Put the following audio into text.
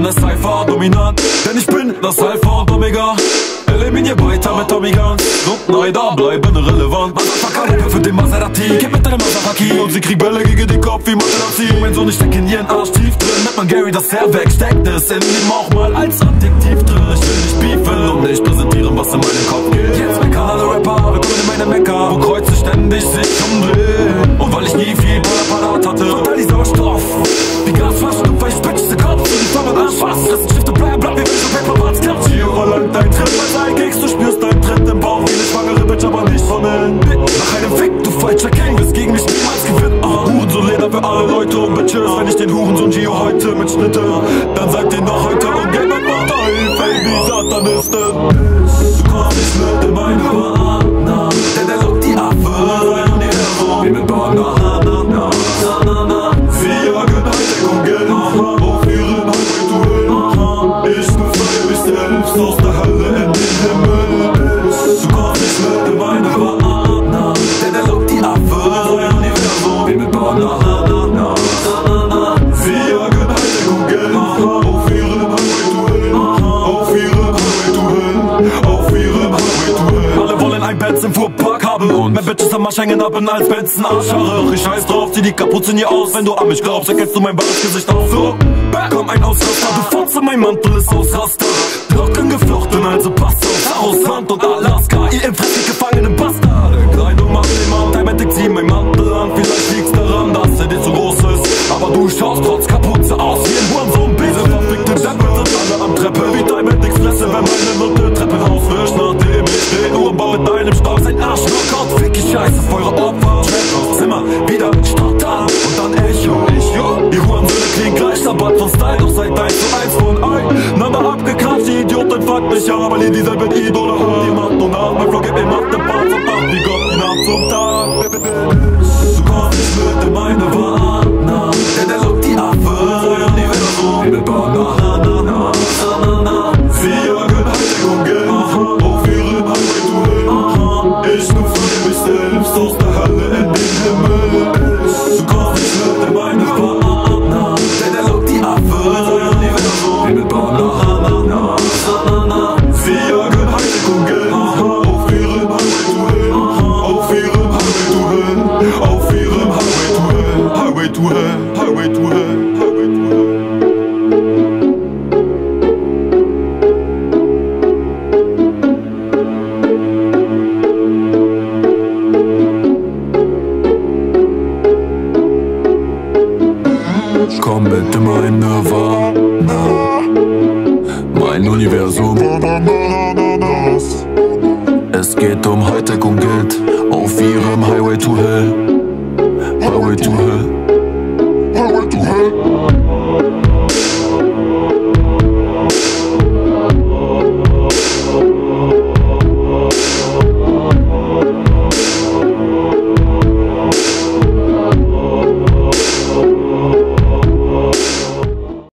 der Cypher dominant, denn ich bin das Alpha und Omega. Eliminier weiter mit Tommy Guns und Neider bleiben relevant. Motherfucker, für den Maserati, gib mit deinem Maserati. Und sie kriegt Bälle gegen den Kopf wie Materazzi. Mein Sohn, ich steck in ihren Arsch tief drin. Nennt man Gary das Hair weg, steckt es in ihm auch mal als Adjektiv drin. Ich will nicht beefen und nicht präsentieren, was in meinen Kopf geht. Jetzt meckern alle Rapper, willkommen in meine Mekka, wo Kreuze ständig sich umdrehen. Und weil ich nie viel parat hatte, verteil die Sauerstoff wie Gasflaschen und verspitzte Kopf. Und ich fange an Spaß, fressen Stifte, blatt, wie wenn so Paperboards klatsch. Hier verlangt dein Tritt bei Sidekicks, du spürst deinen Tritt im Bauch wie eine schwangere Bitch, aber nicht von innen. Nach einem Fick, du falscher King, wirst gegen mich niemals gewinnen. Hurensohn Leder für alle Leute und Bitches. Wenn ich den Hurensohn Gio heute mitschnitte, dann sagt ihn noch heute und Game of Baby, Satanisten. Du kommst nicht mit in meine Bahn, denn der lockt die Affe sein Universum wie mit Bahn. Sie jagen Hightech und Geld auf ihren Highway-Duell. Ich befreie mich selbst aus der Hölle in den Himmel. Du kommst nicht mit in meine Bahn, denn der lockt die Affe sein Universum wie mit Bahn. Sie jagen Hightech und Geld auf ihren Highway-Duell. Auf ihrem Highway-Duell. Alle wollen ein Benz im Fuhrpark haben und mein Bitches am Arsch hängen ab als Benzen Arschhaare. Ich scheiß drauf, zieh die Kapuze nie aus. Wenn du an mich glaubst, erkennst du mein wahres Gesicht auch so. Komm ein Ausraster, du Fotze, mein Mantel ist Ausraster. Locken geflochten, also passt auf Ausland und Alaska. Ihr im Fressig gefangenen Bastard. Kleidung macht den Mann, Diamantic, zieh mein Mantel an. Vielleicht liegt's daran, dass er dir zu groß ist, aber du schaust trotz Kapuze aus wie ein Hurensohn. Diese verfickten Deppen sind alle am Treppe wie Diamantics Fresse, wenn meine Nutte Treppenhaus wischt. Nachdem ich den Uhrenbau mit deinem Stolz ein Arsch knockout. Fick ich Scheiße auf eure Opfer. Trap aus Zimmer, wieder Start da und dann Echo. Die Hurensöhne klingen gleich, Sabbat von Style, doch seid 1:1 von einander abgekratscht. Die Idioten fuckt mich an, aber dieselben Idole haben die Macht und Art. Mein Flow gibt mir Macht im Part und Nacht, wie Gott die Nacht zum Tag. Du kommst nicht mit in meine Bahn, denn der lockt die Affe sein Universum wie mit Bahn. Sie jagen Hightech und Geld auf ihrem Highway-Duell. Ich befreie mich selbst aus der Hölle in den Himmel. Du kommst nicht mit in meine Bahn, denn der lockt die Affe sein Universum wie mit Bahn. Sie jagen Hightech und Geld auf ihrem Highway-Duell. Auf ihrem Highway-Duell. Auf ihrem Highway-Duell. Highway-Duell. Highway-Duell. Komm mit in meine Nirvana, mein Universum. Es geht um Hightech und Geld auf ihrem Highway to Hell. Highway to Hell. Highway to Hell.